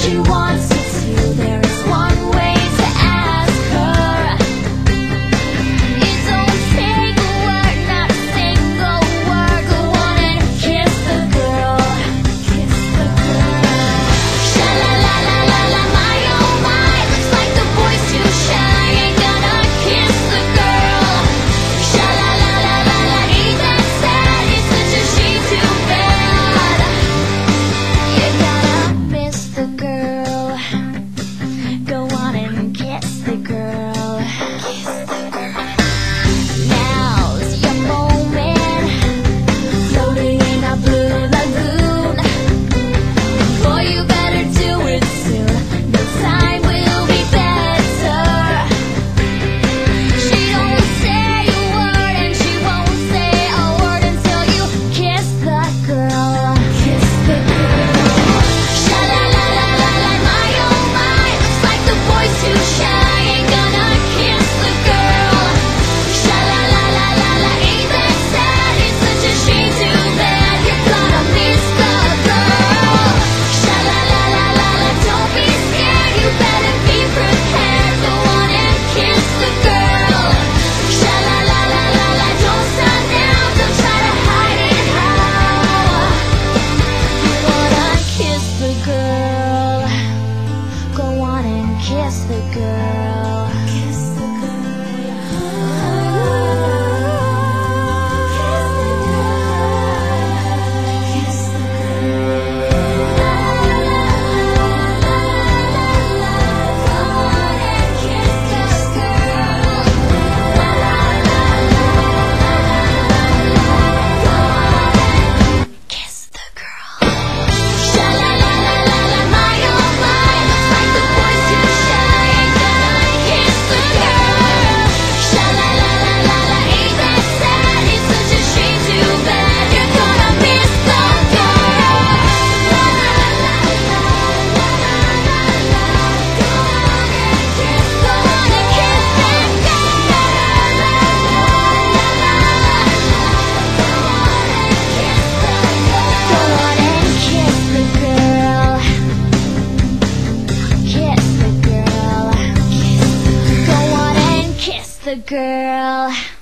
she wants it to. There is one way to ask her. It don't take a word, not a single word. Go on and kiss the girl. Kiss the girl. Sha la la la la la, my oh my. Looks like the boy's too shy. Ain't gonna kiss the girl. Sha la la la la la, ain't that sad? He's such a she too bad. You gotta miss the girl. Go on and kiss the girl. Kiss the girl. Now's your moment. Floating in a blue lagoon. Boy, you better do it soon. The time will be better. She don't say a word and she won't say a word until you kiss the girl. Kiss the girl. Sha la la la la la, my oh my. Looks like the boy's too shy. Ain't gonna kiss the girl. Sha la la la la la, ain't that sad? It's such a shame too bad. You're gonna miss the girl. Sha la la la la la, don't be scared. You better be prepared. Go on and kiss the girl. Sha la la la la la, don't stand down. Don't try to hide it how. You wanna kiss the girl. Go on and kiss the girl. Kiss the Kiss the girl. Sha la la la la la, my oh my. Looks like the boy's too shy. Ain't gonna kiss the girl. Sha la la la la la, ain't that sad? It's such a shame too bad. You're gonna miss the girl. La la la la la la la la. Go on and kiss that girl. La la la la la la. Go on and kiss the girl. Kiss the girl. Kiss the girl. Go on and kiss the girl.